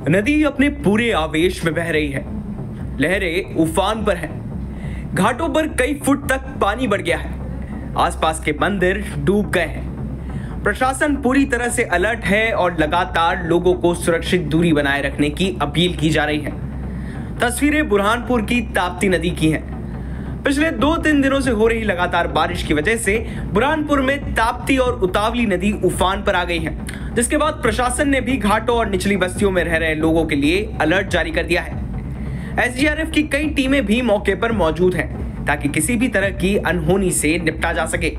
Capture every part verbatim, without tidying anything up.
नदी अपने पूरे आवेश में बह रही है। लहरें उफान पर हैं। घाटों पर कई फुट तक पानी बढ़ गया है। आसपास के मंदिर डूब गए हैं। प्रशासन पूरी तरह से अलर्ट है और लगातार लोगों को सुरक्षित दूरी बनाए रखने की अपील की जा रही है। तस्वीरें बुरहानपुर की ताप्ती नदी की हैं। पिछले दो तीन दिनों से हो रही लगातार बारिश की वजह से बुरहानपुर में ताप्ती और उतावली नदी उफान पर आ गई है, जिसके बाद प्रशासन ने भी घाटों और निचली बस्तियों में रह रहे लोगों के लिए अलर्ट जारी कर दिया है। एस डी आर एफ की कई टीमें भी मौके पर मौजूद हैं ताकि किसी भी तरह की अनहोनी से निपटा जा सके।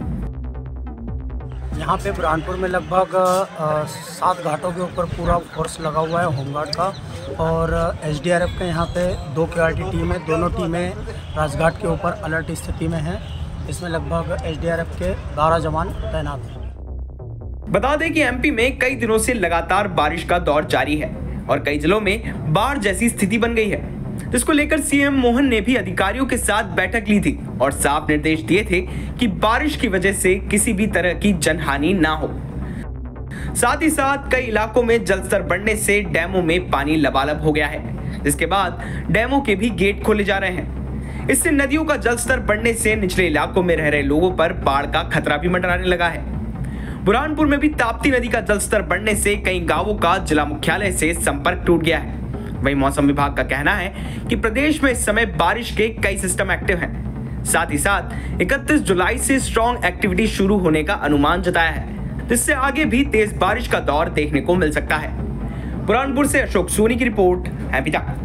यहाँ पे बुरहानपुर में लगभग सात घाटों के ऊपर पूरा फोर्स लगा हुआ है होमगार्ड का, और एस डी आर एफ के यहाँ पे दो के आर टी टीम है। दोनों टीमें राजघाट के ऊपर अलर्ट स्थिति में हैं। इसमें लगभग एस डी आर एफ के बारह जवान तैनात हैं। बता दें कि एम पी में कई दिनों से लगातार बारिश का दौर जारी है और कई जिलों में बाढ़ जैसी स्थिति बन गई है, जिसको लेकर सी एम मोहन ने भी अधिकारियों के साथ बैठक ली थी और साफ निर्देश दिए थे कि बारिश की वजह से किसी भी तरह की जनहानि ना हो। साथ ही साथ कई इलाकों में जलस्तर बढ़ने से डैमों में पानी लबालब हो गया है, जिसके बाद डैमों के भी गेट खोले जा रहे हैं। इससे नदियों का जलस्तर बढ़ने से निचले इलाकों में रह रहे लोगों पर बाढ़ का खतरा भी मंडराने लगा है। बुरहानपुर में भी ताप्ती नदी का जलस्तर बढ़ने से कई गांवों का जिला मुख्यालय से संपर्क टूट गया है। वहीं मौसम विभाग का कहना है कि प्रदेश में इस समय बारिश के कई सिस्टम एक्टिव हैं। साथ ही साथ इकतीस जुलाई से स्ट्रॉन्ग एक्टिविटी शुरू होने का अनुमान जताया है, जिससे आगे भी तेज बारिश का दौर देखने को मिल सकता है। बुरहानपुर से अशोक सोनी की रिपोर्ट, एमपी तक।